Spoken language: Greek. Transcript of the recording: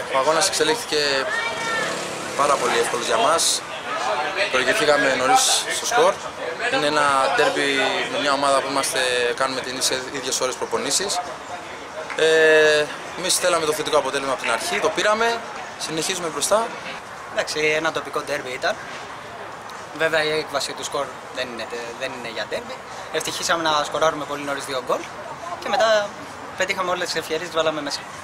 Ο αγώνας εξελίχθηκε πάρα πολύ εύκολος για μας. Προηγηθήκαμε νωρίς στο σκορ. Είναι ένα ντέρμπι με μια ομάδα που κάνουμε τις ίδιες ώρες προπονήσεις. Εμείς θέλαμε το θετικό αποτέλεσμα από την αρχή, το πήραμε, συνεχίζουμε μπροστά. Εντάξει, ένα τοπικό ντέρμπι ήταν. Βέβαια η έκβαση του σκορ δεν είναι για ντέρμπι. Ευτυχήσαμε να σκοράρουμε πολύ νωρίς 2 γκολ και μετά πετύχαμε όλες τις ευκαιρίες, τις βάλαμε μέσα.